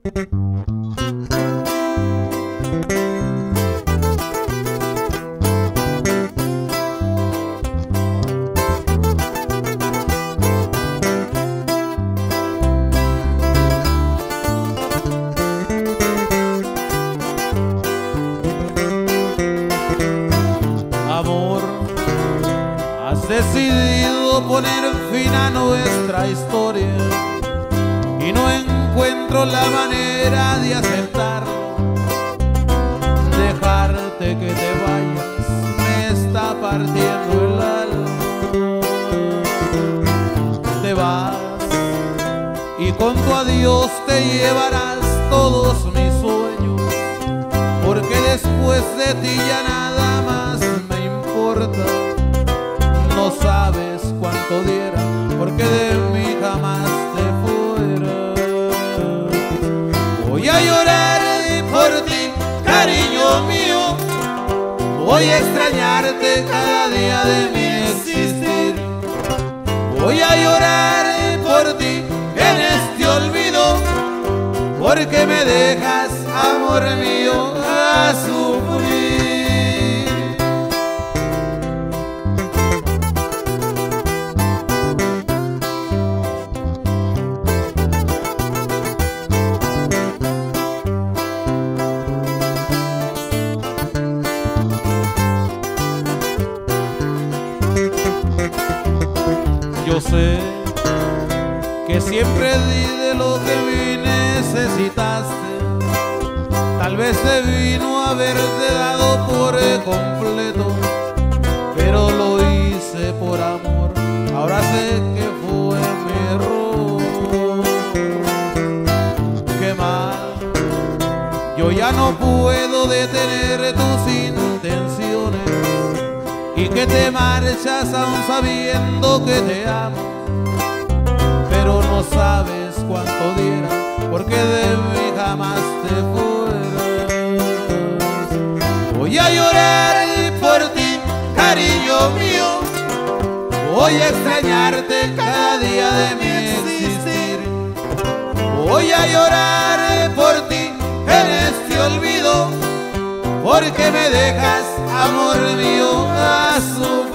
Amor, has decidido poner fin a nuestra historia y no encuentro la manera de aceptarlo. Dejarte que te vayas me está partiendo el alma. Te vas y con tu adiós te llevarás todos mis sueños, porque después de ti ya nada más me importa. No sabes cuánto diera porque de mí jamás te fueras. Voy a llorar por ti, cariño mío. Voy a extrañarte cada día de mi existir. Voy a llorar por ti en este olvido, porque me dejas, amor mío, a sufrir. Yo sé que siempre di de lo que vi necesitaste. Tal vez debí no haberte dado por completo, pero lo hice por amor. Ahora sé que fue mi error. Qué mal, yo ya no puedo detener tus intenciones y que te marchas aún sabiendo que te amo, pero no sabes cuánto diera porque de mí jamás te fueras. Voy a llorar por ti, cariño mío. Voy a extrañarte cada día de mi existir. Voy a llorar por ti en este olvido, porque me dejas, amor mío, a sufrir.